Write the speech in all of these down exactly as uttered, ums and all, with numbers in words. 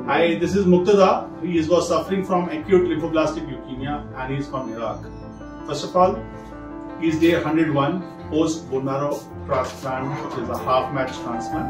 Hi, this is Muqtada. He was suffering from acute lymphoblastic leukemia and he is from Iraq. First of all, he is day one hundred one post bone marrow transplant, which is a half match transplant.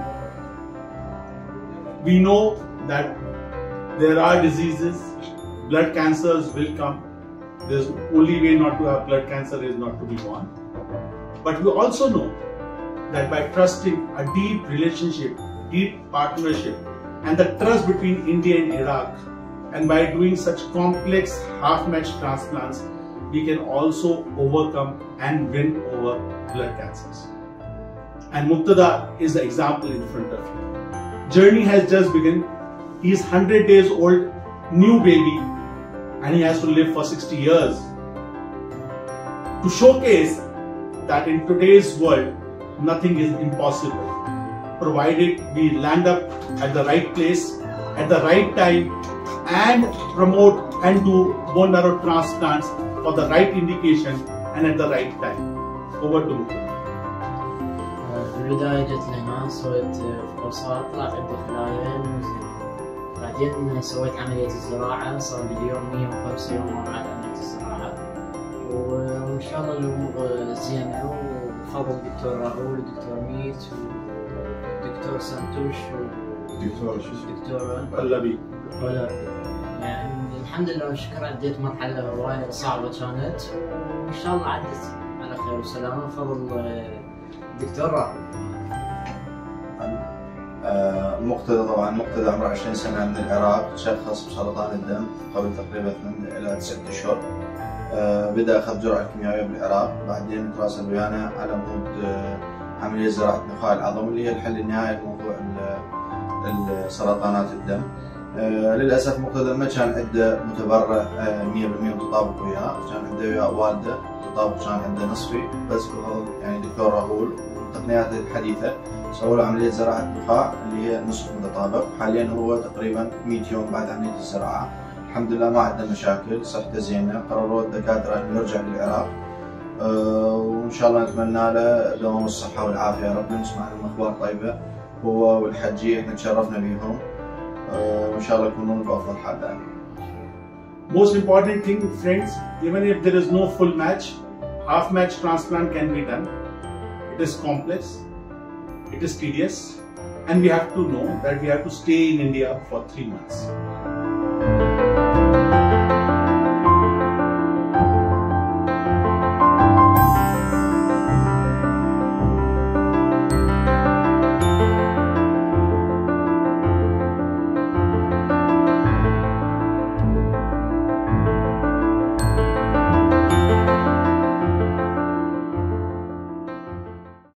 We know that there are diseases, blood cancers will come. There's only way not to have blood cancer is not to be born. But we also know that by trusting a deep relationship, deep partnership, and the trust between India and Iraq, and by doing such complex half-match transplants, we can also overcome and win over blood cancers. And Muqtada is the example in front of you. Journey has just begun. He is one hundred days old, new baby, and he has to live for sixty years. To showcase that in today's world, nothing is impossible, provided we land up at the right place, at the right time, and promote and do bone marrow transplants for the right indication and at the right time. Over to Muqtada. في البداية جيت لهنا سويت فحوصات طلعت عندي خلايا مزمنة. بعدين سويت عملية الزراعة، صار لي اليوم مية وخمسة يوم بعد عملية الزراعة، وإن شاء الله الأمور زينة وبفضل الدكتور راهول والدكتور ميت والدكتور سانتوش دكتور شو دكتور قلبي يعني الحمد لله والشكر عديت مرحلة وايد صعبة كانت، وإن شاء الله عدت على خير وسلامة بفضل الدكتور راهول. مقتدى طبعا مقتدى عمره عشرين سنة من العراق، تشخص بسرطان الدم قبل تقريبا ثمانية إلى تسعة أشهر. بدأ أخذ جرعة كيميائية بالعراق، بعدين تواصل ويانا على مود عملية زراعة نخاع العظم اللي هي الحل النهائي لموضوع السرطانات الدم. للأسف مقتدى ما كان عنده متبرع مية بالمية متطابق وياه، كان عنده وياه والده التطابق كان عنده نصفي، بس بفضل يعني دكتور راهول والتقنيات الحديثة سووا له عملية زراعة نخاع اللي هي نصف متطابق. حاليا هو تقريبا مية يوم بعد عملية الزراعة، الحمد لله ما عندنا مشاكل، صحته زينة. قرروا الدكاترة انه يرجع للعراق، أه وان شاء الله نتمنى له دوام الصحة والعافية يا رب. نسمع عنهم اخبار طيبة، هو والحجية احنا تشرفنا بيهم، أه وان شاء الله يكونون بافضل حال دائما. Most important thing, friends, even if there is no full match, half match transplant can be done. It is complex, it is tedious, and we have to know that we have to stay in India for three months.